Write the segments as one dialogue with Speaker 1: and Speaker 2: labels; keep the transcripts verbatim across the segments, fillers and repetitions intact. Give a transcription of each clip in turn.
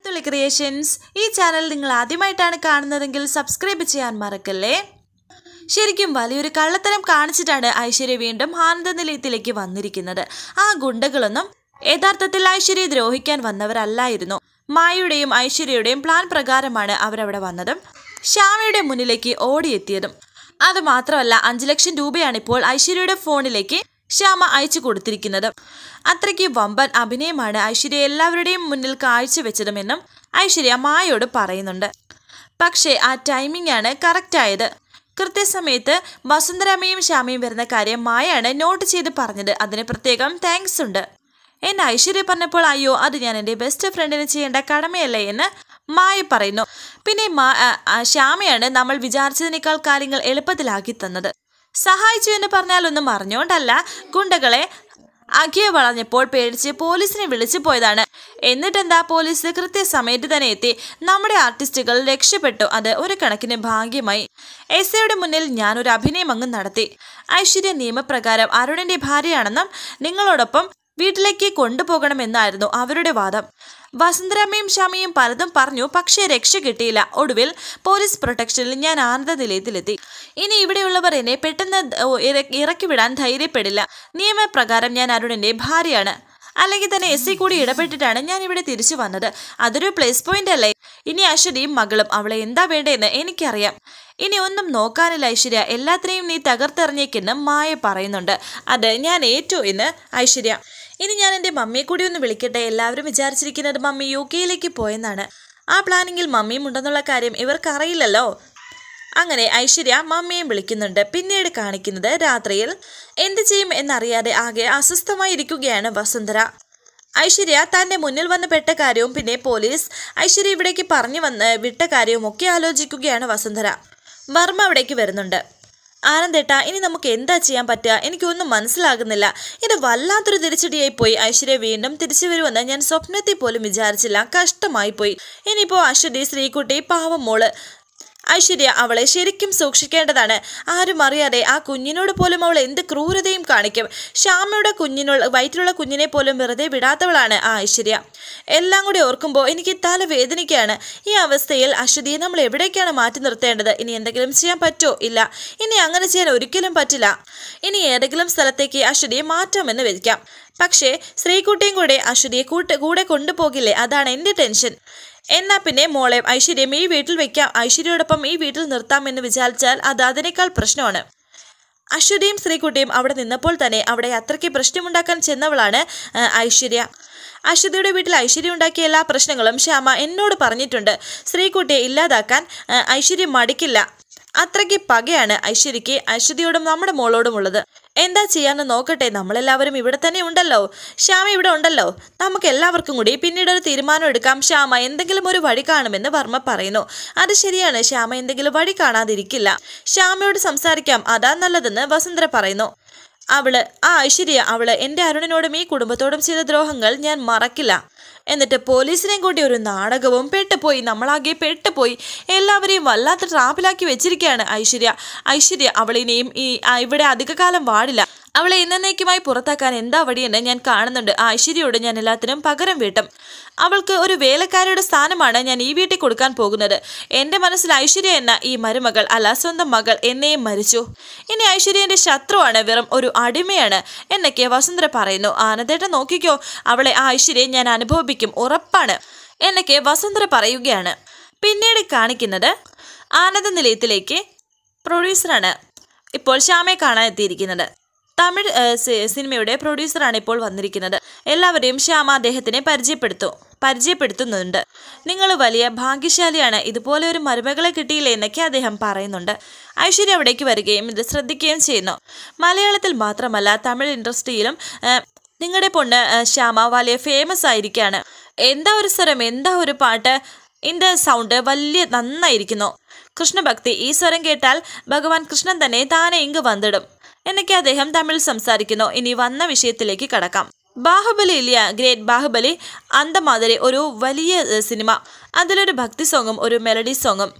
Speaker 1: തുളി creations ഈ channel നിങ്ങൾ ആദ്യമായിട്ടാണ് കാണുന്നതെങ്കിൽ സബ്സ്ക്രൈബ് ചെയ്യാൻ മറക്കല്ലേ. ശരിക്കും വലിയൊരു കള്ളത്തരം കാണിച്ചിട്ടാണ് ഐശ്വര്യ വീണ്ടും ആനന്ദ നിലയത്തിലേക്ക് വന്നിരിക്കുന്നത്. ആ ഗുണ്ടകളൊന്നും യഥാർത്ഥത്തിൽ ഐശ്വര്യയെ ദ്രോഹിക്കാൻ വന്നവരല്ലായിരുന്നു. മായയുടെയും ഐശ്വര്യയുടെയും പ്ലാൻ പ്രകാരമാണ് അവരവിടെ വന്നതും ശ്യാമയുടെ മുന്നിലേക്ക് ഓടിയെത്തിയതും. അതുമാത്രമല്ല, അഞ്ചു ലക്ഷം രൂപയാണ് ഇപ്പോൾ ഐശ്വര്യയുടെ ഫോണിലേക്ക് ശ്യാമ അയച്ചു കൊടുത്തിരിക്കുന്നത്. അത്രയ്ക്ക് വമ്പൻ അഭിനയമാണ് ഐശ്വര്യ എല്ലാവരുടെയും മുന്നിൽ കാഴ്ചവെച്ചതുമെന്നും ഐശ്വര്യ മായയോട് പറയുന്നുണ്ട്. പക്ഷേ ആ ടൈമിംഗ് ആണ് കറക്റ്റ് ആയത്. കൃത്യസമയത്ത് വസുന്ധരാമയും ശ്യാമയും വരുന്ന കാര്യം മായയാണ് നോട്ട് ചെയ്ത് പറഞ്ഞത്. അതിന് പ്രത്യേകം താങ്ക്സ് ഉണ്ട് എന്ന് ഐശ്വര്യ പറഞ്ഞപ്പോൾ, അയ്യോ അത് ഞാൻ എൻ്റെ ബെസ്റ്റ് ഫ്രണ്ടിന് ചെയ്യേണ്ട കടമയല്ലേ എന്ന് മായ പറയുന്നു. പിന്നെ മാ ശ്യാമയാണ് നമ്മൾ വിചാരിച്ചതിനേക്കാൾ കാര്യങ്ങൾ എളുപ്പത്തിലാക്കി തന്നത്. സഹായിച്ചു എന്ന് പറഞ്ഞാലൊന്നും അറിഞ്ഞുകൊണ്ടല്ല, ഗുണ്ടകളെ അഖിയ വളഞ്ഞപ്പോൾ പേടിച്ച് പോലീസിനെ വിളിച്ചു പോയതാണ്. എന്നിട്ടെന്താ, പോലീസ് കൃത്യസമയത്ത് തന്നെ എത്തി. നമ്മുടെ ആർട്ടിസ്റ്റുകൾ രക്ഷപ്പെട്ടു. അത് ഒരു കണക്കിന് ഭാഗ്യമായി. എസ് ഐയുടെ മുന്നിൽ ഞാനൊരു അഭിനയം അങ്ങ് നടത്തി. ഐശ്വര്യ നിയമപ്രകാരം അരുണിന്റെ ഭാര്യയാണെന്നും നിങ്ങളോടൊപ്പം വീട്ടിലേക്ക് കൊണ്ടുപോകണമെന്നായിരുന്നു അവരുടെ വാദം. വസുന്ധരാമയും ശ്യാമയും പലതും പറഞ്ഞു, പക്ഷേ രക്ഷ കിട്ടിയില്ല. ഒടുവിൽ പോലീസ് പ്രൊട്ടക്ഷനിൽ ഞാൻ ആനന്ദ നിലയത്തിലെത്തി. ഇനി ഇവിടെയുള്ളവർ എന്നെ പെട്ടെന്ന് ഇറക്കി വിടാൻ ധൈര്യപ്പെടില്ല. നിയമപ്രകാരം ഞാൻ അരുണിന്റെ ഭാര്യയാണ്. അല്ലെങ്കിൽ തന്നെ എസ് ഐ കൂടി ഇടപെട്ടിട്ടാണ് ഞാൻ ഇവിടെ തിരിച്ചു വന്നത്. അതൊരു പ്ലസ് പോയിന്റ് അല്ലേ? ഇനി ഐശ്വര്യയും മകളും, അവളെ എന്താ വേണ്ടതെന്ന് എനിക്കറിയാം. ഇനി ഒന്നും നോക്കാനില്ല ഐശ്വര്യ, എല്ലാത്തിനെയും നീ തകർത്തെറിഞ്ഞേക്കെന്ന് മായ പറയുന്നുണ്ട്. അത് ഞാൻ ഏറ്റു എന്ന് ഐശ്വര്യ. ഇനി ഞാൻ എൻ്റെ മമ്മിയെ കൂടി ഒന്ന് വിളിക്കട്ടെ. എല്ലാവരും വിചാരിച്ചിരിക്കുന്നത് മമ്മി യു കെയിലേക്ക് പോയെന്നാണ്. ആ പ്ലാനിങ്ങിൽ മമ്മിയും ഉണ്ടെന്നുള്ള കാര്യം ഇവർക്ക് അറിയില്ലല്ലോ. അങ്ങനെ ഐശ്വര്യ മമ്മിയും വിളിക്കുന്നുണ്ട്. പിന്നീട് കാണിക്കുന്നത് രാത്രിയിൽ എന്ത് ചെയ്യും എന്നറിയാതെ ആകെ അസ്വസ്ഥമായിരിക്കുകയാണ് വസുന്ധര. ഐശ്വര്യ തൻ്റെ മുന്നിൽ വന്ന് പെട്ട കാര്യവും പിന്നെ പോലീസ് ഐശ്വര്യ ഇവിടേക്ക് പറഞ്ഞു വന്ന് വിട്ട കാര്യവും ഒക്കെ ആലോചിക്കുകയാണ് വസുന്ധര. വർമ്മ അവിടേക്ക് വരുന്നുണ്ട്. ആനന്ദേട്ടാ, ഇനി നമുക്ക് എന്താ ചെയ്യാൻ പറ്റുക? എനിക്കൊന്നും മനസ്സിലാകുന്നില്ല. ഇത് വല്ലാത്തൊരു തിരിച്ചടിയായി പോയി. ഐശ്വര്യ വീണ്ടും തിരിച്ചു വരുമെന്ന് ഞാൻ സ്വപ്നത്തിൽ പോലും വിചാരിച്ചില്ല. കഷ്ടമായി പോയി. ഇനിയിപ്പോൾ അശ്വതി, ശ്രീകുട്ടി, പാവം മോള് ഐശ്വര്യ, അവളെ ശരിക്കും സൂക്ഷിക്കേണ്ടതാണ്. ആരും അറിയാതെ ആ കുഞ്ഞിനോട് പോലും അവൾ എന്ത് ക്രൂരതയും കാണിക്കും. ശ്യാമയുടെ കുഞ്ഞിനുള്ള വയറ്റിലുള്ള കുഞ്ഞിനെ പോലും വെറുതെ വിടാത്തവളാണ് ആ ഐശ്വര്യ. എല്ലാം കൂടി ഓർക്കുമ്പോൾ എനിക്ക് തല വേദനിക്കുകയാണ്. ഈ അവസ്ഥയിൽ അശ്വതിയെ നമ്മൾ എവിടേക്കാണ് മാറ്റി നിർത്തേണ്ടത്? ഇനി എന്തെങ്കിലും ചെയ്യാൻ പറ്റുമോ? ഇല്ല, ഇനി അങ്ങനെ ചെയ്യാൻ ഒരിക്കലും പറ്റില്ല. ഇനി ഏതെങ്കിലും സ്ഥലത്തേക്ക് അശ്വതിയെ മാറ്റാമെന്ന് വെക്കാം. പക്ഷേ ശ്രീകുട്ടിയും കൂടെ അശ്വതിയെ കൂട്ട് കൂടെ കൊണ്ടുപോകില്ലേ? അതാണ് എൻ്റെ ടെൻഷൻ. എന്നാ പിന്നെ മോളെ ഐശ്വര്യം ഈ വീട്ടിൽ വെക്കാം. ഐശ്വര്യയോടൊപ്പം ഈ വീട്ടിൽ നിർത്താമെന്ന് വിചാരിച്ചാൽ അത് അതിനേക്കാൾ പ്രശ്നമാണ്. അശ്വതിയും ശ്രീകുട്ടിയും അവിടെ നിന്നപ്പോൾ തന്നെ അവിടെ അത്രയ്ക്ക് പ്രശ്നമുണ്ടാക്കാൻ ചെന്നവളാണ് ഐശ്വര്യ. അശ്വതിയുടെ വീട്ടിൽ ഐശ്വര്യ ഉണ്ടാക്കിയ എല്ലാ പ്രശ്നങ്ങളും ശ്യാമ എന്നോട് പറഞ്ഞിട്ടുണ്ട്. ശ്രീകുട്ടിയെ ഇല്ലാതാക്കാൻ ഐശ്വര്യം മടിക്കില്ല. അത്രയ്ക്ക് പകയാണ് ഐശ്വര്യയ്ക്ക് അശ്വതിയോടും നമ്മുടെ മോളോടും ഉള്ളത്. എന്താ ചെയ്യാന്ന് നോക്കട്ടെ. നമ്മളെല്ലാവരും ഇവിടെ തന്നെ ഉണ്ടല്ലോ. ശ്യാമ ഇവിടെ ഉണ്ടല്ലോ. നമുക്ക് എല്ലാവർക്കും കൂടി പിന്നീട് ഒരു തീരുമാനം എടുക്കാം. ശ്യാമ എന്തെങ്കിലും ഒരു വഴി കാണുമെന്ന് വർമ്മ പറയുന്നു. അത് ശരിയാണ്, ശ്യാമ എന്തെങ്കിലും വഴി കാണാതിരിക്കില്ല. ശ്യാമയോട് സംസാരിക്കാം, അതാ നല്ലതെന്ന് വസുന്ധര പറയുന്നു. അവള് ആ ഐശ്വര്യ, അവള് എൻ്റെ അരുണിനോടും ഈ കുടുംബത്തോടും ചെയ്ത ദ്രോഹങ്ങൾ ഞാൻ മറക്കില്ല. എന്നിട്ട് പോലീസിനെയും കൂടി ഒരു നാടകവും. പെട്ടുപോയി, നമ്മളാകെ പെട്ടുപോയി. എല്ലാവരെയും വല്ലാത്ത ട്രാപ്പിലാക്കി വെച്ചിരിക്കുകയാണ് ഐശ്വര്യ. ഐശ്വര്യ അവളിനെയും ഈ ഇവിടെ അധികകാലം വാടില്ല. അവളെ എന്നേക്കുമായി പുറത്താക്കാൻ എന്താ വഴിയെന്ന് ഞാൻ കാണുന്നുണ്ട്. ആ ഐശ്വര്യയോട് ഞാൻ എല്ലാത്തിനും പകരം വീട്ടും. അവൾക്ക് ഒരു വേലക്കാരിയുടെ സ്ഥാനമാണ് ഞാൻ ഈ വീട്ടിൽ കൊടുക്കാൻ പോകുന്നത്. എൻ്റെ മനസ്സിൽ ഐശ്വര്യ എന്ന ഈ മരുമകൾ, അല്ല സ്വന്തം മകൾ, എന്നെയും മരിച്ചു. ഇനി ഐശ്വര്യ എൻ്റെ ശത്രുവാണ്, വെറും ഒരു അടിമയാണ് എന്നൊക്കെ വസുന്ധര പറയുന്നു. ആനന്ദേട്ടൻ നോക്കിക്കോ, അവളെ ആ ഐശ്വര്യയെ ഞാൻ അനുഭവിപ്പിക്കും, ഉറപ്പാണ് എന്നൊക്കെ വസുന്ധര പറയുകയാണ്. പിന്നീട് കാണിക്കുന്നത് ആനന്ദ നിലയത്തിലേക്ക് പ്രൊഡ്യൂസറാണ് ഇപ്പോൾ ശ്യാമയെ കാണാൻ എത്തിയിരിക്കുന്നത്. തമിഴ് സിനിമയുടെ പ്രൊഡ്യൂസറാണ് ഇപ്പോൾ വന്നിരിക്കുന്നത്. എല്ലാവരെയും ശ്യാമ അദ്ദേഹത്തിനെ പരിചയപ്പെടുത്തു പരിചയപ്പെടുത്തുന്നുണ്ട് നിങ്ങൾ വലിയ ഭാഗ്യശാലിയാണ്, ഇതുപോലെ ഒരു മരുമകളെ കിട്ടിയില്ലേ എന്നൊക്കെ അദ്ദേഹം പറയുന്നുണ്ട്. ഐശ്വര്യ അവിടേക്ക് വരികയും ഇത് ശ്രദ്ധിക്കുകയും ചെയ്യുന്നു. മലയാളത്തിൽ മാത്രമല്ല തമിഴ് ഇൻഡസ്ട്രിയിലും നിങ്ങളുടെ പൊണ്ണ് ശ്യാമ വലിയ ഫേമസ് ആയിരിക്കുകയാണ്. എന്താ ഒരു സ്വരം, എന്താ ഒരു പാട്ട്, ഇതിൻ്റെ സൗണ്ട് വലിയ നന്നായിരിക്കുന്നു. കൃഷ്ണഭക്തി, ഈ സ്വരം കേട്ടാൽ ഭഗവാൻ കൃഷ്ണൻ തന്നെ താനെ ഇങ്ങ് വന്നിടും എന്നൊക്കെ അദ്ദേഹം തമിഴ് സംസാരിക്കുന്നു. ഇനി വന്ന വിഷയത്തിലേക്ക് കടക്കാം. ബാഹുബലി ഇല്ല, ഗ്രേറ്റ് ബാഹുബലി അന്തമാതിരി ഒരു വലിയ സിനിമ. അതിലൊരു ഭക്തി സോങ്ങും ഒരു മെലഡി സോങ്ങും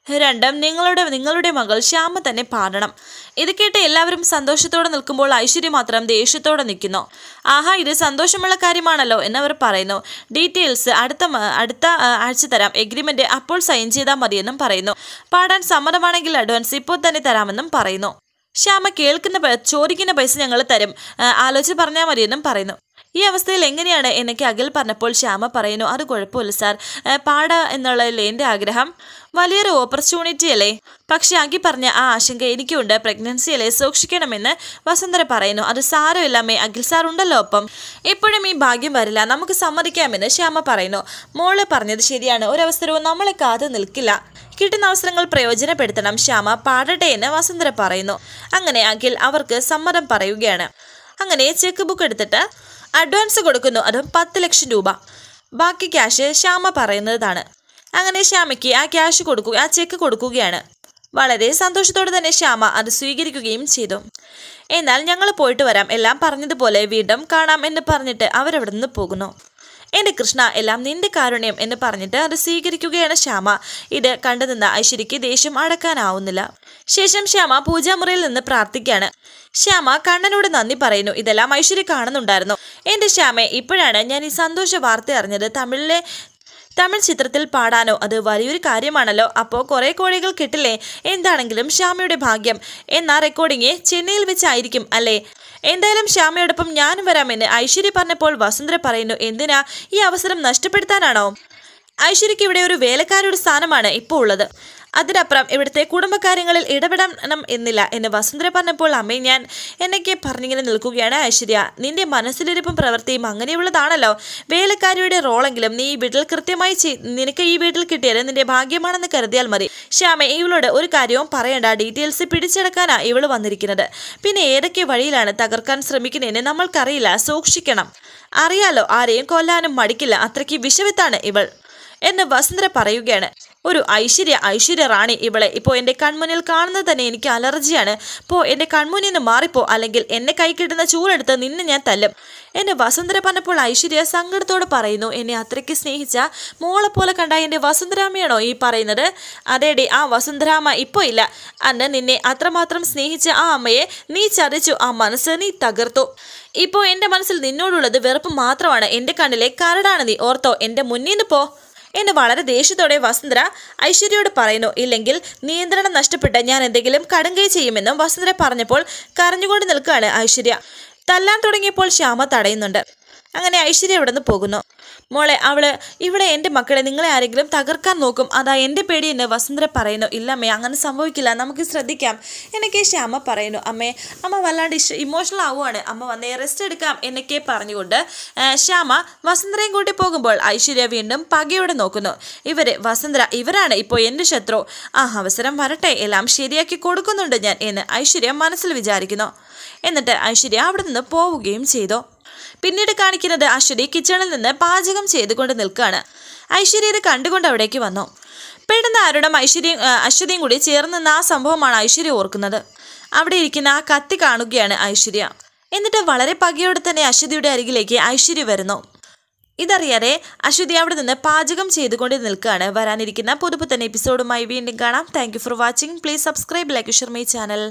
Speaker 1: രണ്ടും നിങ്ങളുടെ നിങ്ങളുടെ മകൾ ശ്യാമ തന്നെ പാടണം. ഇത് കേട്ട് എല്ലാവരും സന്തോഷത്തോടെ നിൽക്കുമ്പോൾ ഐശ്വര്യ മാത്രം ദേഷ്യത്തോടെ നിൽക്കുന്നു. ആഹാ, ഇത് സന്തോഷമുള്ള കാര്യമാണല്ലോ എന്നവർ പറയുന്നു. ഡീറ്റെയിൽസ് അടുത്ത അടുത്ത ആഴ്ച തരാം, എഗ്രിമെന്റ് അപ്പോൾ സൈൻ ചെയ്താൽ മതിയെന്നും പറയുന്നു. പാടാൻ സമ്മതമാണെങ്കിൽ അഡ്വാൻസ് ഇപ്പോൾ തന്നെ തരാമെന്നും പറയുന്നു. ശ്യാമ കേൾക്കുന്ന ചോദിക്കുന്ന പൈസ ഞങ്ങൾ തരും, ആലോചിച്ച് പറഞ്ഞാൽ മതിയെന്നും പറയുന്നു. ഈ അവസ്ഥയിൽ എങ്ങനെയാണ് എന്നൊക്കെ അഖിൽ പറഞ്ഞപ്പോൾ ശ്യാമ പറയുന്നു, അത് കുഴപ്പമില്ല സാർ, പാട എന്നുള്ളതല്ലേ എൻ്റെ ആഗ്രഹം, വലിയൊരു ഓപ്പർച്യൂണിറ്റി അല്ലേ. പക്ഷെ അഖി പറഞ്ഞ ആ ആശങ്ക എനിക്കുണ്ട്, പ്രഗ്നൻസി അല്ലേ, സൂക്ഷിക്കണമെന്ന് വസുന്ധര പറയുന്നു. അത് സാരമില്ലമ്മേ, അഖിൽ സാർ ഉണ്ടല്ലോ ഒപ്പം, എപ്പോഴും ഈ ഭാഗ്യം വരില്ല, നമുക്ക് സമ്മതിക്കാമെന്ന് ശ്യാമ പറയുന്നു. മോള് പറഞ്ഞത് ശരിയാണ്, ഒരവസരവും നമ്മളെ കാത്തു നിൽക്കില്ല, കിട്ടുന്ന അവസരങ്ങൾ പ്രയോജനപ്പെടുത്തണം, ശ്യാമ പാടട്ടെ എന്ന് വസുന്ധര പറയുന്നു. അങ്ങനെ അഖിൽ അവർക്ക് സമ്മതം പറയുകയാണ്. അങ്ങനെ ചെക്ക് ബുക്ക് എടുത്തിട്ട് അഡ്വാൻസ് കൊടുക്കുന്നു, അതും പത്ത് ലക്ഷം രൂപ. ബാക്കി ക്യാഷ് ശ്യാമ പറയുന്നതാണ്. അങ്ങനെ ശ്യാമയ്ക്ക് ആ ക്യാഷ് കൊടുക്കുക ആ ചെക്ക് കൊടുക്കുകയാണ്. വളരെ സന്തോഷത്തോടെ തന്നെ ശ്യാമ അത് സ്വീകരിക്കുകയും ചെയ്തു. എന്നാൽ ഞങ്ങൾ പോയിട്ട് വരാം, എല്ലാം പറഞ്ഞതുപോലെ വീണ്ടും കാണാം എന്ന് പറഞ്ഞിട്ട് അവരവിടെ നിന്ന് പോകുന്നു. എൻ്റെ കൃഷ്ണ, എല്ലാം നിന്റെ കാരുണ്യം എന്ന് പറഞ്ഞിട്ട് അത് സ്വീകരിക്കുകയാണ് ശ്യാമ. ഇത് കണ്ടു നിന്ന ഐശ്വര്യയ്ക്ക് ദേഷ്യം അടക്കാനാവുന്നില്ല. ശേഷം ശ്യാമ പൂജാമുറിയിൽ നിന്ന് പ്രാർത്ഥിക്കുകയാണ്. ശ്യാമ കണ്ണനോട് നന്ദി പറയുന്നു. ഇതെല്ലാം ഐശ്വര്യ കാണുന്നുണ്ടായിരുന്നു. എൻ്റെ ശ്യാമെ, ഇപ്പോഴാണ് ഞാൻ ഈ സന്തോഷ വാർത്ത അറിഞ്ഞത്. തമിഴിലെ തമിഴ് ചിത്രത്തിൽ പാടാനോ, അത് വലിയൊരു കാര്യമാണല്ലോ. അപ്പോൾ കുറേ കോടികൾ കിട്ടില്ലേ. എന്താണെങ്കിലും ശ്യാമയുടെ ഭാഗ്യം. എന്നാ റെക്കോർഡിങ് ചെന്നൈയിൽ വെച്ചായിരിക്കും അല്ലേ. എന്തായാലും ശ്യാമയോടൊപ്പം ഞാനും വരാമെന്ന് ഐശ്വര്യ പറഞ്ഞപ്പോൾ വസുന്ധര പറയുന്നു, എന്തിനാ, ഈ അവസരം നഷ്ടപ്പെടുത്താനാണോ? ഐശ്വര്യയ്ക്ക് ഇവിടെ ഒരു വേലക്കാരുടെ സ്ഥാനമാണ് ഇപ്പോൾ ഉള്ളത്, അതിനപ്പുറം ഇവിടുത്തെ കുടുംബകാര്യങ്ങളിൽ ഇടപെടണം എന്നില്ല എന്ന് വസുന്ധര പറഞ്ഞപ്പോൾ അമ്മേ ഞാൻ എന്നൊക്കെ പറഞ്ഞിങ്ങനെ നിൽക്കുകയാണ് ഐശ്വര്യ. നിന്റെ മനസ്സിലിരിപ്പും പ്രവൃത്തിയും അങ്ങനെയുള്ളതാണല്ലോ. വേലക്കാരിയുടെ റോളെങ്കിലും നീ ഈ വീട്ടിൽ കൃത്യമായി നിനക്ക് ഈ വീട്ടിൽ കിട്ടിയത് നിന്റെ ഭാഗ്യമാണെന്ന് കരുതിയാൽ മതി. ശ്യാമ, ഇവളോട് ഒരു കാര്യവും പറയണ്ട, ഡീറ്റെയിൽസ് പിടിച്ചെടുക്കാനാ ഇവള് വന്നിരിക്കുന്നത്. പിന്നെ ഏതൊക്കെ വഴിയിലാണ് തകർക്കാൻ ശ്രമിക്കുന്നതെന്ന് നമ്മൾക്കറിയില്ല, സൂക്ഷിക്കണം. അറിയാലോ, ആരെയും കൊല്ലാനും മടിക്കില്ല, അത്രയ്ക്ക് വിഷവിത്താണ് ഇവൾ എന്ന് വസുന്ധര പറയുകയാണ്. ഒരു ഐശ്വര്യ ഐശ്വര്യ റാണി ഇവളെ ഇപ്പോൾ എൻ്റെ കൺമുന്നിൽ കാണുന്നത് തന്നെ എനിക്ക് അലർജിയാണ്. പോ, എൻ്റെ കൺമുന്നിൽ നിന്ന് മാറിപ്പോ, അല്ലെങ്കിൽ എന്നെ കൈ കിട്ടുന്ന ചൂടെടുത്ത് നിന്നെ ഞാൻ തല്ലും എന്നെ വസുന്ധര പറഞ്ഞപ്പോൾ ഐശ്വര്യ സങ്കടത്തോടെ പറയുന്നു, എന്നെ അത്രയ്ക്ക് സ്നേഹിച്ച മോളെ പോലെ കണ്ട എൻ്റെ വസുന്ധരാമയാണോ ഈ പറയുന്നത്? അതേടി, ആ വസുന്ധരാമ ഇപ്പോൾ ഇല്ല. അന്ന് നിന്നെ അത്രമാത്രം സ്നേഹിച്ച ആ അമ്മയെ നീ ചതിച്ചു, ആ മനസ്സ് നീ തകർത്തു. ഇപ്പോൾ എൻ്റെ മനസ്സിൽ നിന്നോടുള്ളത് വെറുപ്പ് മാത്രമാണ്. എൻ്റെ കണ്ണിലെ കരടാണ് നീ, ഓർത്തോ, എൻ്റെ മുന്നിൽ നിന്ന് പോ എന്ന് വളരെ ദേഷ്യത്തോടെ വസുന്ധര ഐശ്വര്യയോട് പറയുന്നു. ഇല്ലെങ്കിൽ നിയന്ത്രണം നഷ്ടപ്പെട്ട് ഞാൻ എന്തെങ്കിലും കടുങ്കൈ ചെയ്യുമെന്നും വസുന്ധര പറഞ്ഞപ്പോൾ കരഞ്ഞുകൊണ്ട് നിൽക്കുകയാണ് ഐശ്വര്യ. തല്ലാൻ തുടങ്ങിയപ്പോൾ ശ്യാമ തടയുന്നുണ്ട്. അങ്ങനെ ഐശ്വര്യ ഇവിടെ നിന്ന് പോകുന്നു. മോളെ, അവള് ഇവിടെ എൻ്റെ മക്കളെ നിങ്ങളെ ആരെങ്കിലും തകർക്കാൻ നോക്കും, അതാ എൻ്റെ പേടി എന്ന് വസുന്ധര പറയുന്നു. ഇല്ലമ്മേ, അങ്ങനെ സംഭവിക്കില്ല, നമുക്ക് ശ്രദ്ധിക്കാം എന്നൊക്കെ ശ്യാമ പറയുന്നു. അമ്മേ, അമ്മ വല്ലാണ്ട് ഇമോഷണൽ ആവുകയാണ്, അമ്മ വന്നേ റെസ്റ്റ് എടുക്കാം എന്നൊക്കെ പറഞ്ഞുകൊണ്ട് ശ്യാമ വസുന്ധരയും കൂട്ടി പോകുമ്പോൾ ഐശ്വര്യ വീണ്ടും പകയോടെ നോക്കുന്നു. ഇവര് വസുന്ധര ഇവരാണ് ഇപ്പോൾ എൻ്റെ ശത്രു. ആ അവസരം വരട്ടെ, എല്ലാം ശരിയാക്കി കൊടുക്കുന്നുണ്ട് ഞാൻ എന്ന് ഐശ്വര്യ മനസ്സിൽ വിചാരിക്കുന്നു. എന്നിട്ട് ഐശ്വര്യ അവിടെ നിന്ന് പോവുകയും ചെയ്തു. പിന്നീട് കാണിക്കുന്നത് അശ്വതി കിച്ചണിൽ നിന്ന് പാചകം ചെയ്തുകൊണ്ട് നിൽക്കുകയാണ്. ഐശ്വര്യ ഇത് കണ്ടുകൊണ്ട് അവിടേക്ക് വന്നു. പെട്ടെന്ന് അരുണും ഐശ്വര്യയും അശ്വതിയും കൂടി ചേർന്ന് നിന്ന ആ സംഭവമാണ് ഐശ്വര്യ ഓർക്കുന്നത്. അവിടെ ഇരിക്കുന്ന ആ കത്തി കാണുകയാണ് ഐശ്വര്യ. എന്നിട്ട് വളരെ പകയോടെ തന്നെ അശ്വതിയുടെ അരികിലേക്ക് ഐശ്വര്യ വരുന്നു. ഇതറിയാതെ അശ്വതി അവിടെ നിന്ന് പാചകം ചെയ്തുകൊണ്ട് നിൽക്കുകയാണ്. വരാനിരിക്കുന്ന പുതുപുത്തൻ എപ്പിസോഡുമായി വീണ്ടും കാണാം. Thank you for watching. Please subscribe, like, share my channel.